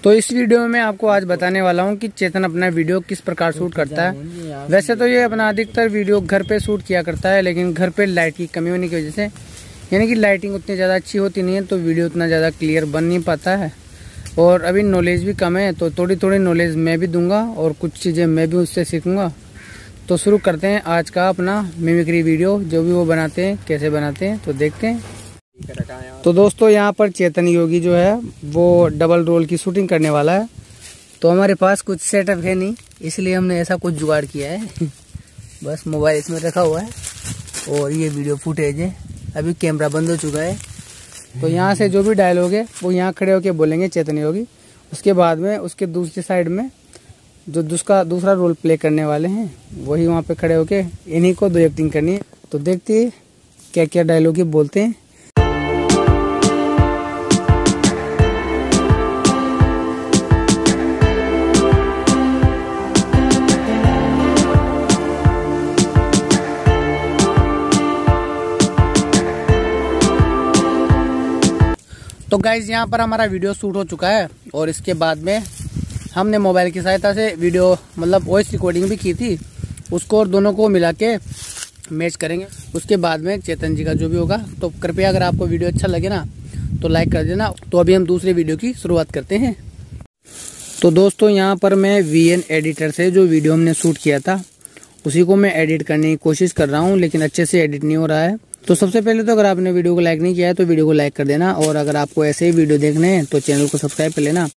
तो इस वीडियो में मैं आपको आज बताने वाला हूं कि चेतन अपना वीडियो किस प्रकार शूट करता है। वैसे तो ये अपना अधिकतर वीडियो घर पे शूट किया करता है, लेकिन घर पे लाइट की कमी होने की वजह से यानी कि लाइटिंग उतनी ज़्यादा अच्छी होती नहीं है, तो वीडियो उतना ज़्यादा क्लियर बन नहीं पाता है। और अभी नॉलेज भी कम है, तो थोड़ी थोड़ी नॉलेज मैं भी दूंगा और कुछ चीज़ें मैं भी उससे सीखूंगा। तो शुरू करते हैं आज का अपना मिमिक्री वीडियो, जो भी वो बनाते हैं कैसे बनाते हैं तो देखते हैं। तो दोस्तों यहाँ पर चेतन योगी जो है वो डबल रोल की शूटिंग करने वाला है। तो हमारे पास कुछ सेटअप है नहीं, इसलिए हमने ऐसा कुछ जुगाड़ किया है। बस मोबाइल इसमें रखा हुआ है और ये वीडियो फुटेज है। अभी कैमरा बंद हो चुका है, तो यहाँ से जो भी डायलॉग है वो यहाँ खड़े होके बोलेंगे चेतन योगी। उसके बाद में उसके दूसरी साइड में जो दूसरा रोल प्ले करने वाले हैं वही वहाँ पे खड़े होके इन्हीं को दो एक्टिंग करनी है। तो देखते हैं क्या क्या डायलॉग ये बोलते हैं। तो गाइज यहाँ पर हमारा वीडियो शूट हो चुका है और इसके बाद में हमने मोबाइल की सहायता से वीडियो मतलब वॉइस रिकॉर्डिंग भी की थी, उसको और दोनों को मिला के मैच करेंगे। उसके बाद में चेतन जी का जो भी होगा। तो कृपया अगर आपको वीडियो अच्छा लगे ना तो लाइक कर देना। तो अभी हम दूसरे वीडियो की शुरुआत करते हैं। तो दोस्तों यहाँ पर मैं VN एडिटर से जो वीडियो हमने शूट किया था उसी को मैं एडिट करने की कोशिश कर रहा हूँ, लेकिन अच्छे से एडिट नहीं हो रहा है। तो सबसे पहले तो अगर आपने वीडियो को लाइक नहीं किया है तो वीडियो को लाइक कर देना, और अगर आपको ऐसे ही वीडियो देखने हैं तो चैनल को सब्सक्राइब कर लेना।